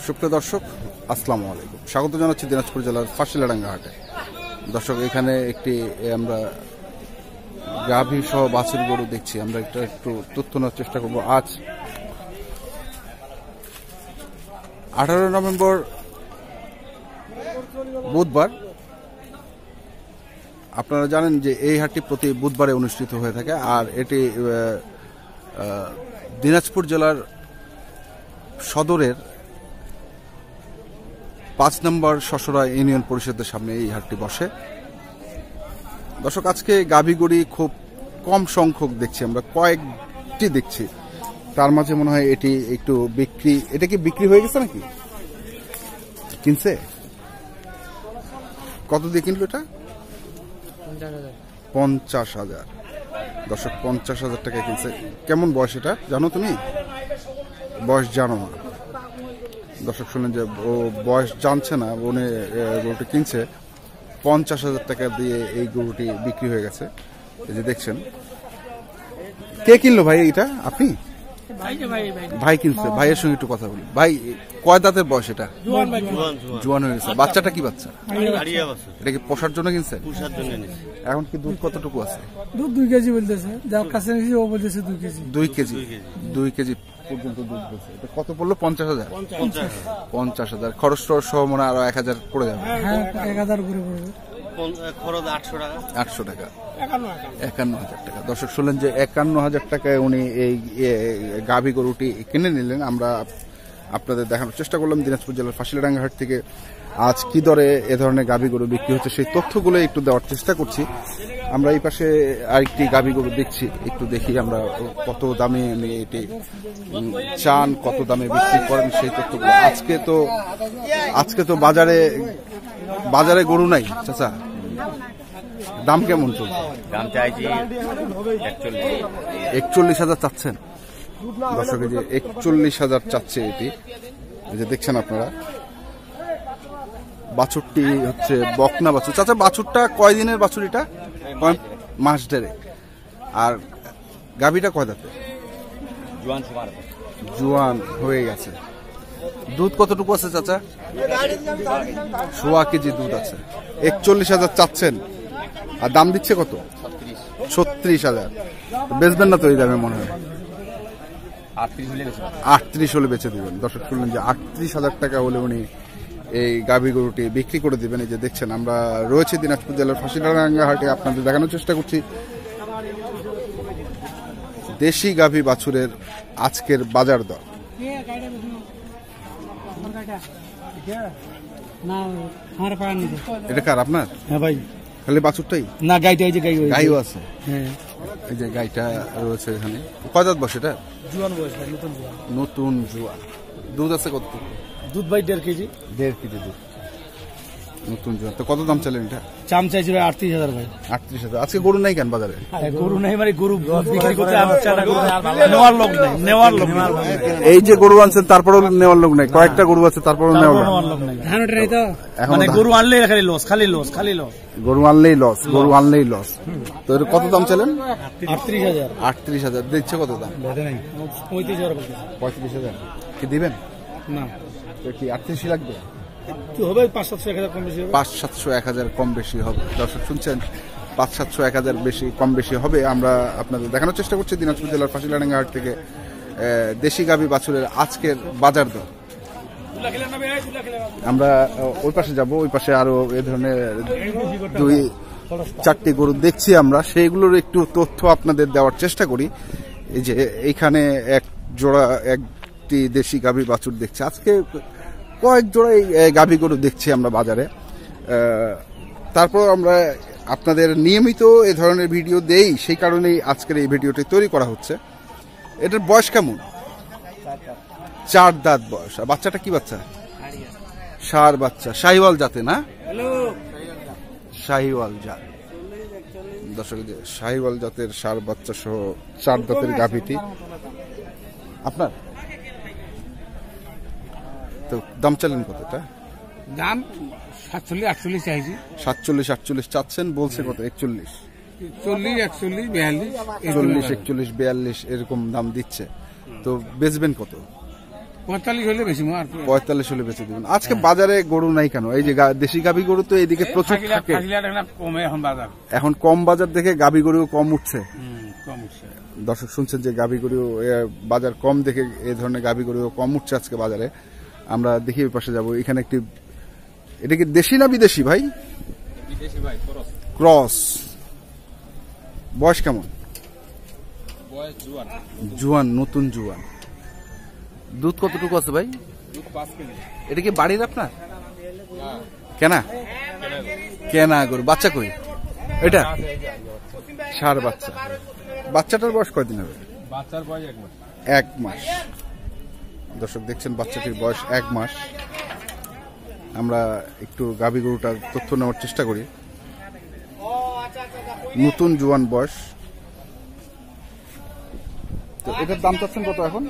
সুপ্রিয় দর্শক, আসসালামু আলাইকুম। স্বাগত জানাচ্ছি দিনাজপুর জেলার ফাঁসিলাডাঙ্গা হাটে। দর্শক, এখানে একটি আমরা গাভী সহ বাছুর গরু দেখছি। আমরা একটু তথ্য নেওয়ার চেষ্টা করব। আজ 18 নভেম্বর বুধবার। আপনারা জানেন যে এই হাটটি প্রতি বুধবারে অনুষ্ঠিত হয়ে থাকে, আর এটি দিনাজপুর জেলার সদরের 5 নম্বর শশরা ইউনিয়ন পরিষদের সামনে এই হাটটি বসে। দর্শক, আজকে গাভী গরু খুব কম সংখ্যক দেখছি, আমরা কয়েকটি দেখছি। তার মাঝে মনে হয় এটি একটু বিক্রি, এটা কি বিক্রি হয়ে গেছে নাকি? কিনছে? কত দিয়ে কিনলো এটা? 50,000। দর্শক, 50,000 টাকা কিনছে। কেমন বয়স এটা জানো তুমি? বয়স জানো না? দর্শক, শুনলেন যে ও বয়স জানছে না, উনি গরুটি কিনছে 50,000 টাকা দিয়ে। এই গরুটি বিক্রি হয়ে গেছে। এই যে দেখছেন। কে কিনলো ভাই এটা? আপনি? ভাই কিনছে। ভাইয়ের সঙ্গে একটু কথা বলি। ভাই, কয় দাঁতের বয়স এটা? জোয়ান হয়ে গেছে। বাচ্চাটা কি বাচ্চা? এটা কি পোষার জন্য কিনছে? এখন কি দুধ কতটুকু আছে? দুধ 2 কেজি বলতেছে, যার কাছে নিয়েছি ও বলতেছে 2 কেজি। 2 কেজি পর্যন্ত দুধ বলছে। এটা কত পড়লো? 50,000। 50,000 খরচ সহ মনে আরো 1,000 পড়ে যাবে। হ্যাঁ, 1,000 করে পড়বে। খরচ 800 টাকা। 51,000 টাকা। দর্শক, শুনলেন যে 51,000 টাকায় উনি এই গাভী গরুটি কিনে নিলেন। আমরা আপনাদের দেখানোর চেষ্টা করলাম দিনাজপুর জেলার ফাঁসিলাডাঙ্গা হাট থেকে আজ কি দরে এ ধরনের গাভী গরু বিক্রি হচ্ছে সেই তথ্যগুলো একটু দেওয়ার চেষ্টা করছি। আমরা এই পাশে আরেকটি গাভী গরু দেখছি, একটু দেখি আমরা কত দামে এটি চান, কত দামে বিক্রি করেন সেই তথ্যগুলো। আজকে তো বাজারে গরু নাই চাচা। দাম কেমন চলছে? দাম চাইছি 41,000 চাচ্ছেন। দর্শক, যে 41,000 চাচ্ছে এটি। এই যে দেখছেন আপনারা, বাছুরটি হচ্ছে বকনা বাছুর। চাচা, বাছুরটা কয় দিনের বাছুর? এটা মাস দেড়েক। আর গাভীটা কয় দাঁতে? জোয়ান হয়ে গেছে। দুধ কতটুকু আছে চাচা? 1.5 কেজি দুধ আছে। 41,000 চাচ্ছেন, আর দাম দিচ্ছে কত? 36,000। বেচবেন না তো এই দামে? মনে হয় 38 হলে বেচে দিবেন। দর্শক, শুনলেন যে 38,000 টাকা হলে উনি এই গাভী গরুটি বিক্রি করে দিবেন। এই যে দেখছেন, আমরা রয়েছে দিনাজপুর জেলার ফাঁসিলাডাঙ্গা হাটে। আপনাদের দেখানোর চেষ্টা করছি দেশি গাভী বাছুরের আজকের বাজার দর। এটা কার? আপনার? হ্যাঁ ভাই। খালি বাছুরটাই না, গাইটা এই যে গাইও আছে। হ্যাঁ, এই যে গাইটা রয়েছে এখানে। কয় দাঁত বসে এটা? জোয়ান বয়স ভাই, নতুন জোয়ান। দুধ আছে কত? দুধ ভাই 1.5 কেজি। 1.5 কেজি দুধ, নতুন জোয়ান। তো কত দাম চাইলেন এটা? চাম চাইছি ভাই 38,000 ভাই। 38,000। আজকে গরু নাই কেন বাজারে? গরু নাই মানে গরু বিক্রি করতে নেওয়ার লোক নাই। এই যে গরু আনছেন তারপরেও নেওয়ার লোক নাই। কয়েকটা গরু আছে তারপরেও নেওয়ার লোক নাই। ধানটা নাই তো, মানে গরু আনলেই খালি লস। গরু আনলেই লস। তো এর কত দাম চাইলেন? 38,000। 38,000 দিচ্ছে। কত দাম? 35,000 কি দিবেন? না, কি 38 লাগবে? হবে 500-700 কম বেশি হবে। 500-1,000 কম বেশি হবে। দর্শক, শুনছেন, 500-1,000 বেশি কম বেশি হবে। আমরা আপনাদের দেখানোর চেষ্টা করছি দিনাজপুর জেলার ফাঁসিলাডাঙ্গা হাট থেকে দেশি গাভী বাছুরের আজকের বাজার দর। আমরা ওই পাশে যাব। ওই পাশে আরো এ ধরনের 2-4টি গরু দেখছি আমরা, সেইগুলোর একটু তথ্য আপনাদের দেওয়ার চেষ্টা করি। এই যে এইখানে একটি দেশি গাভী বাছুর দেখছি। আজকে কয়েক জোড়া গাভী গরু দেখছি আমরা বাজারে। তারপর আমরা আপনাদের নিয়মিত এ ধরনের ভিডিও দেই, সেই কারণেই আজকের এই ভিডিওটি তৈরি করা হচ্ছে। এটার বয়স কেমন? 4 দাঁত বয়স। আর বাচ্চাটা কি বাচ্চা? ষাঁড় বাচ্চা। শাহিওয়াল জাতে না? শাহিওয়াল জাত। দর্শক, শাহিওয়াল জাতের ষাঁড় বাচ্চা সহ 4 দাঁতের গাভীটি আপনার। তো দাম চাইলেন কতটা? দাম 47-48 চাইছি। 47-48 চাচ্ছেন, বলছে কত? 41। 40-41-42 40-41-42 এরকম দাম দিচ্ছে। তো বেচবেন কত? 45 হলে বেশি 45 হলে বেচে দিবেন। আজকে বাজারে গরু নাই কেন? এই যে দেশি গাভী গরু তো এইদিকে প্রচুর থাকে, এখন কম বাজার দেখে গাভী গরু কম উঠছে। দর্শক শুনছেন যে গাভী গরু বাজার কম দেখে এই ধরনের গাভী গরু কম উঠছে আজকে বাজারে। আমরা দেখি ওই পাশে যাবো। এখানে একটি, এটা কি দেশি না বিদেশি ভাই? ক্রস। বয়স কেমন? জুয়ান, নতুন জুয়ান। দুধ কতটুকু আছে ভাই? এটা কি বাড়ির আপনার? কেনা কেনা গরু। বাচ্চা কই এটা? ষাঁড় বাচ্চা। বাচ্চাটার বয়স কয়দিন হবে? বাচ্চার বয়স 1 মাস। দর্শক দেখছেন বাচ্চাটির বয়স 1 মাস। আমরা একটু গাভী গরুটার তথ্য নেওয়ার চেষ্টা করি। নতুন জুয়ান বয়স। তো এটার দাম চাচ্ছেন কত এখন?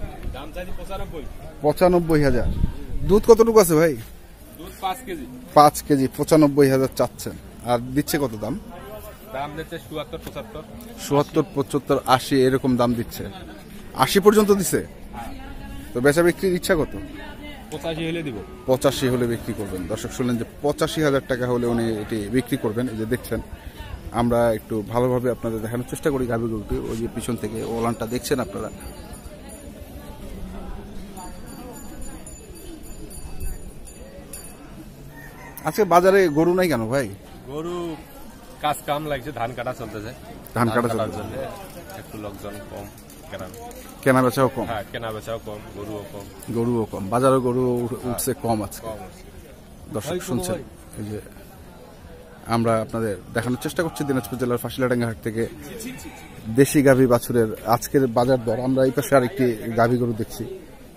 95,000। দুধ কতটুকু আছে ভাই? 5 কেজি। 95,000 চাচ্ছেন। আর দিচ্ছে কত দাম? দাম দিচ্ছে 77, 75, 80 এরকম দাম দিচ্ছে। 80 পর্যন্ত দিছে। তো বেচা বিক্রির ইচ্ছা কত? 85 হলে দিব। 85 হলে বিক্রি করবেন। দর্শক শুনলেন যে 85,000 টাকা হলে উনি এটি বিক্রি করবেন। এই যে দেখছেন, আমরা একটু ভালোভাবে আপনাদের দেখানোর চেষ্টা করি গাভী গরুটি। ওই যে পিছন থেকে ওলানটা দেখছেন আপনারা। আজকে বাজারে গরু নাই কেন ভাই? গরু কাজ কাম লাগছে, ধান কাটা চলতেছে। ধান কাটা চলতেছে, একটু লোকজন কম, কেনা বেচাও কম। হ্যাঁ, কেনা বেচাও কম, গরুও কম। বাজারে গরু উঠছে কম আছে। দর্শক শুনছেন, এই যে আমরা আপনাদের দেখানোর চেষ্টা করছি দিনাজপুর জেলার ফাঁসিলাডাঙ্গা হাট থেকে দেশি গাভী বাছুরের আজকের বাজার দর। আমরা এই পাশে আরেকটি গাভী গরু দেখছি।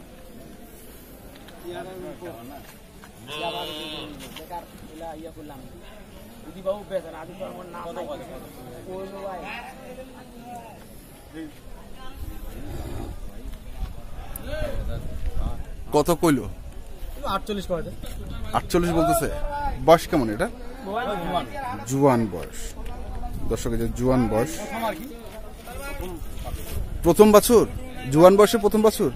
কত কইলো? 48 বলতেছে। বয়স কেমন এটা? জুয়ান বয়স। দর্শক, যে জুয়ান বয়স, প্রথম বাছুর। জুয়ান বয়সে প্রথম বাছুর।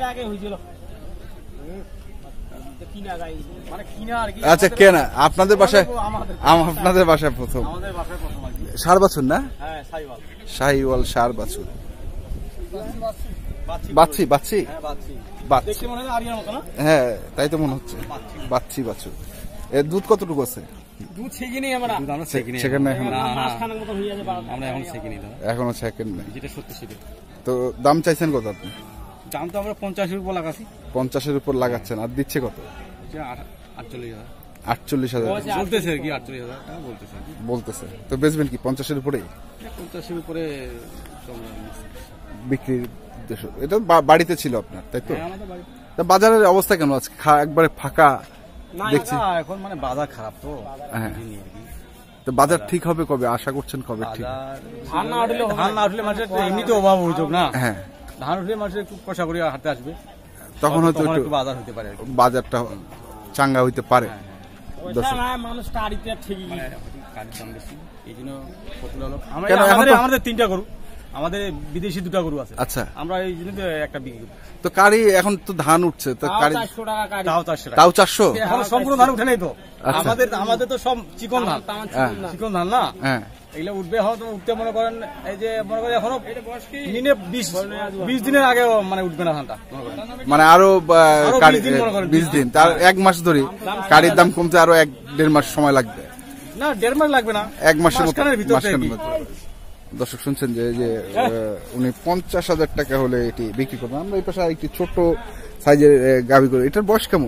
আচ্ছা, কেনা আপনাদের বাসায়? আপনাদের বাসায় প্রথম ষাঁড় বাছুর না? শাহিওয়াল ষাঁড় বাছুর। বাচ্চি বাচ্চি বাচ্চি, হ্যাঁ তাই তো মনে হচ্ছে। বাচ্চি বাছুর। এর দুধ কতটুকু আছে? এখনো সেকেন্ড নেই। তো দাম চাইছেন কত আপনি? দাম তো আমরা 50-এর উপর লাগাচ্ছি। 50-এর উপর লাগাচ্ছেন। আর দিচ্ছে কত? 48,000 বলতেছে আর কি। 48,000 বলতেছে। তো বেচবেন কি 50-এর উপরেই? 50-এর উপরে বিক্রির। এটা বাড়িতে ছিল আপনার, তাই তো? বাজারের অবস্থা কেমন আছে? একবারে ফাঁকা দেখছি এখন, মানে বাজার খারাপ তো। হ্যাঁ, তো বাজার ঠিক হবে কবে? আশা করছেন কবে ঠিক? ধান না উঠলে মানুষের এমনিতে অভাব অভিযোগ না। হ্যাঁ, ধান উঠলে মানুষের একটু পয়সা করে হাতে আসবে, তখন হয়তো একটু বাজার হতে পারে, বাজারটা চাঙ্গা হইতে পারে। আমাদের 3টা গরু, আমাদের বিদেশি 2টা গরু আছে। আচ্ছা, আমরা এই জন্য একটা বিক্রি করি। তো কারি এখন তো ধান উঠছে, তো কারি তাও 400? সম্পূর্ণ ধান উঠে নাই তো আমাদের তো সব চিকন ধান। চিকন ধান না, হ্যাঁ, এগুলো উঠবে হয়তো। উঠতে মনে করেন, এই যে মনে করেন এখনো মিনে 20 দিনের আগে মানে উঠবে না ধানটা, মানে আরো 20 দিন, তার 1 মাস ধরে কারির দাম কমতে আরো 1-1.5 মাস সময় লাগবে। না, 1.5 মাস লাগবে না, 1 মাসের ভিতরে। দর্শক শুনছেন যে উনি 50,000 টাকা হলে এটি বিক্রি করবেন। আমরা এই পাশে একটি ছোট সাইজের গাভী গরু। এটার বয়স কেমন?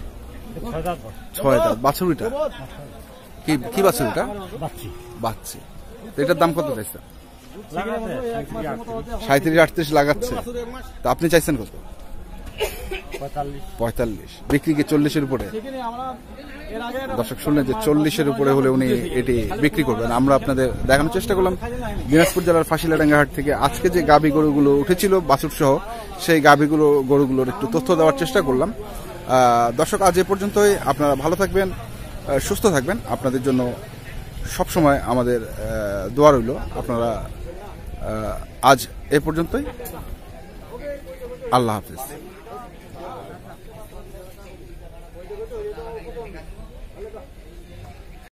6 দাঁত। বাছুর এটা কি বাছুর? এটা বাচ্চি। এটার দাম কত চাইছে? 37-38 লাগাচ্ছে। তো আপনি চাইছেন কত? 45। বিক্রি কি 40-এর উপরে? দর্শক শুনলেন যে 40-এর উপরে হলে উনি এটি বিক্রি করবেন। আমরা আপনাদের দেখানোর চেষ্টা করলাম দিনাজপুর জেলার ফাঁসিলাডাঙ্গা হাট থেকে আজকে যে গাভী গরুগুলো উঠেছিল বাছুর সহ, সেই গরুগুলোর একটু তথ্য দেওয়ার চেষ্টা করলাম। দর্শক, আজ এ পর্যন্তই। আপনারা ভালো থাকবেন, সুস্থ থাকবেন। আপনাদের জন্য সবসময় আমাদের দোয়া রইল। আপনারা আজ এ পর্যন্তই। আল্লাহ হাফিজ।